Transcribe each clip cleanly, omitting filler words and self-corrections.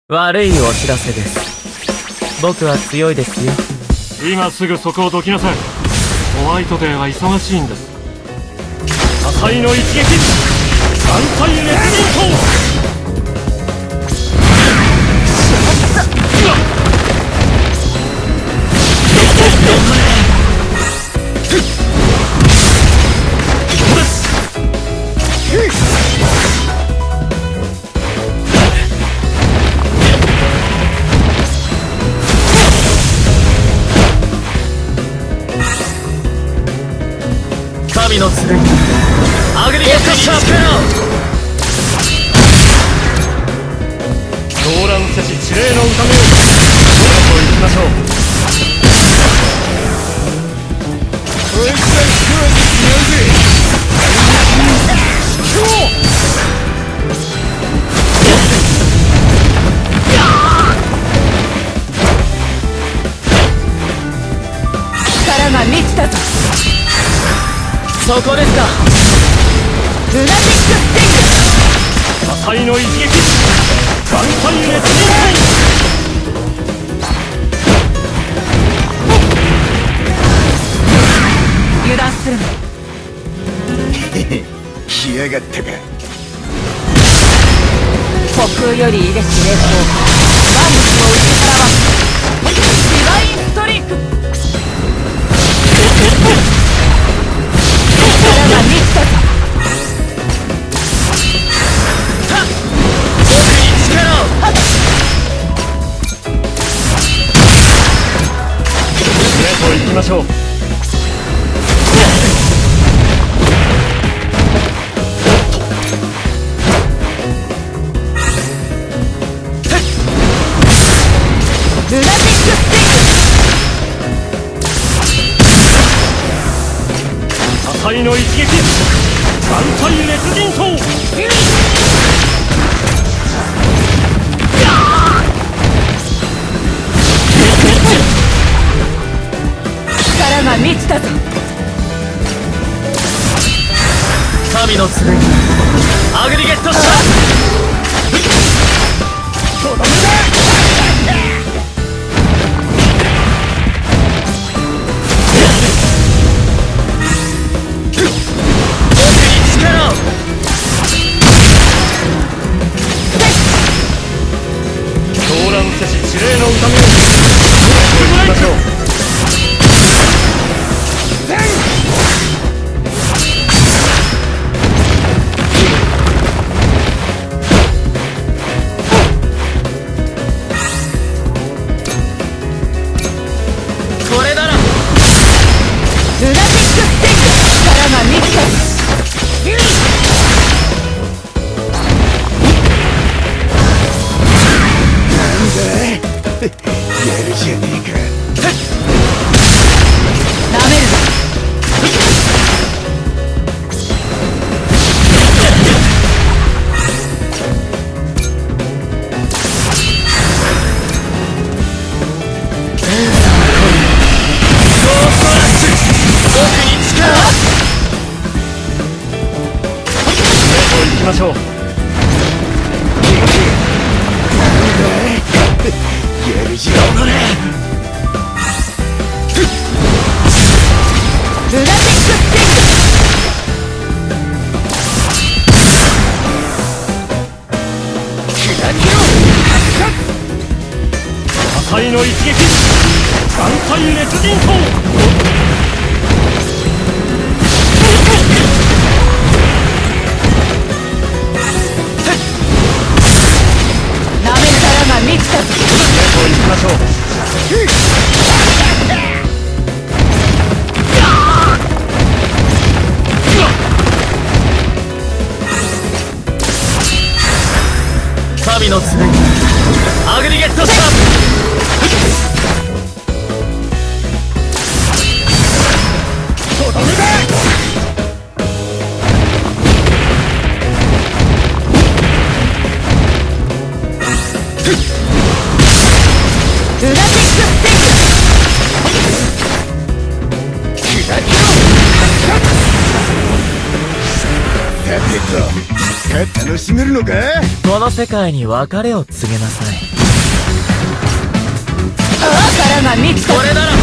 悪いお知らせです。僕は強いですよ。 今すぐそこをどきなさい。ホワイトデーは忙しいんです。火災の一撃、眼帯熱銀刀。 神の剣アグリゲットシャープナー。 狂乱せし地霊の宴をどれと行きましょう。 力が満ちたぞ。 そこですか。 ルナティックスティング。 火災の一撃、眼帯熱銀刀。油断するな。 来やがったか。 虚空より入れし霊峰、万物を打ち払わすディバインストリーク。力が満ちたぞ。 僕に力を。 それと行きましょう。 ルナティックスティング。 火災の一撃、眼帯熱銀刀。 力が満ちたぞ。 神の剣アグリゲットシャープ。とどめだ。 狂乱せし地霊の宴を行きましょう。 これなら。 ルナティックスティング。力が満ちたぞ。 やるじゃねえか。 なめるな。 僕に力を。 行きましょう。 やるじゃん。 ルナティックスティング。 火災の一撃、眼帯熱銀刀。 なめ力が満ちたぞ。 行きましょう。 神の剣アグリゲットシャープ。 とどめだ。 ルナティックスティング。 さてと、楽しめるのか。 この世界に別れを告げなさい。 力が満ちた。 これなら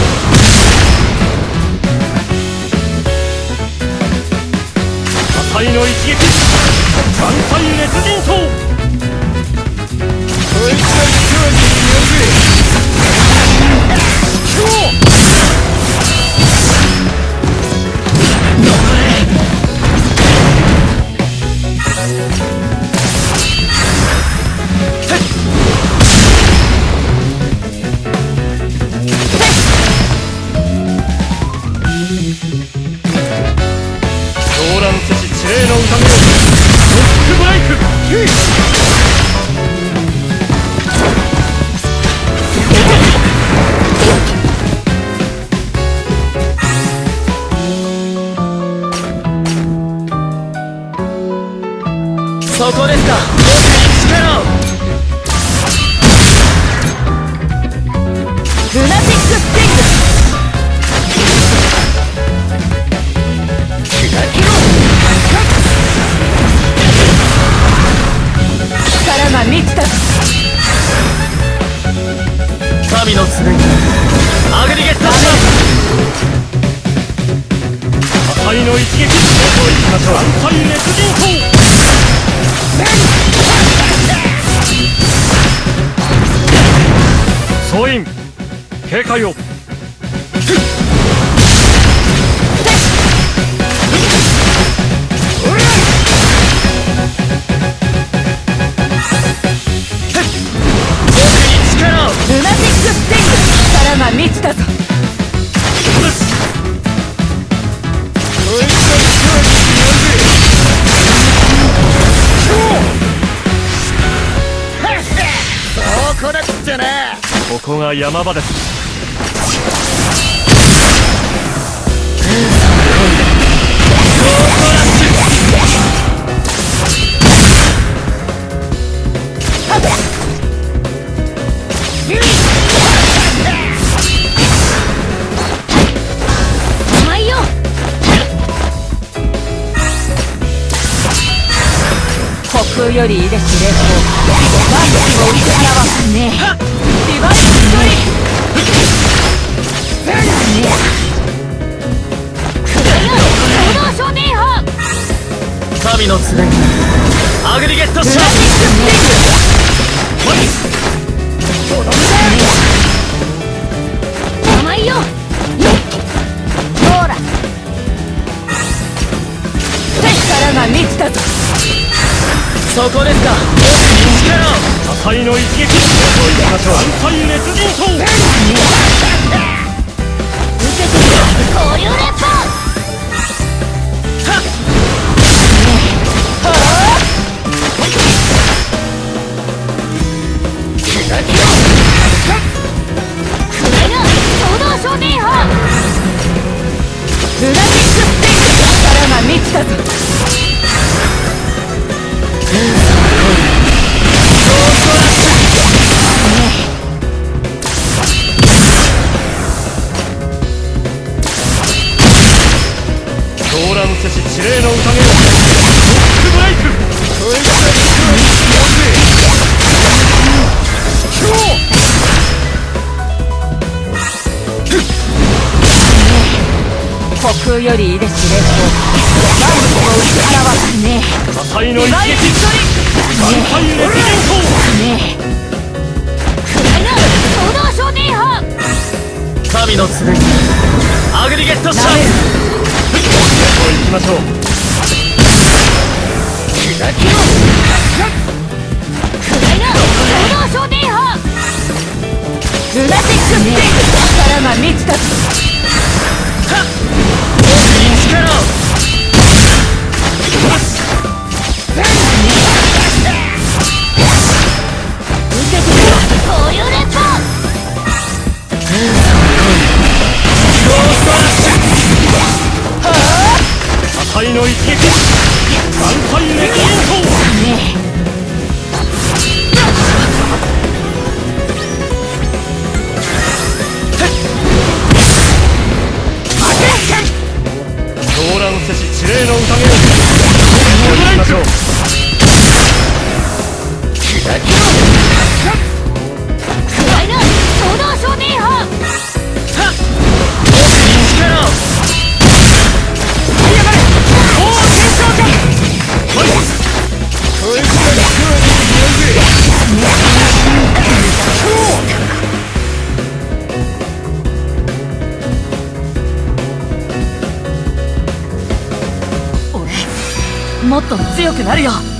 火災の一撃眼帯熱人刀。 こいつは一枠に呼べ。 狂乱せし地霊の宴をロックブレイク。 そこですか。僕に力を。 ルナティックスティング。力が満ちた。 神の剣アグリゲットします。 火災の一撃。どこ行きましょう。眼帯熱人刀。総員警戒を。 ルナティックスティング。力が満ちたぞ。 こいつは一枠に呼べ。 ここだってな。 ここが山場です。 空よりいでし霊峰。万物を打ち表すね。ディバインストリーク。少年派。 神の剣アグリゲットします。 ルナティックスティング。甘いよ。ほら。力が満ちたぞ。 そこですか。僕に力を。 火災の一撃。どこ行きましょう。眼帯熱人刀。 受けてみろ。交流連邦。これが衝動少年派。ルナティックスティング。力が満ちたぞ。 狂乱せし地霊の宴をロックブレイク。 こいつは一枠に呼べ。 虚空よりいでし霊峰。万物を打ち表すね。 火災の一撃。眼帯熱人刀。 ねこれが衝動少年派。 神の剣アグリゲットします。 どこ行きましょう。 これが衝動少年派。ルナティックスティング。力が満ちたぞ。 僕に力を。 受けてみろ。交流連邦。 火災の一撃。眼帯熱人刀。狂乱せし地霊の宴を行きましょう。 これが衝動少年もっと強くなるよ。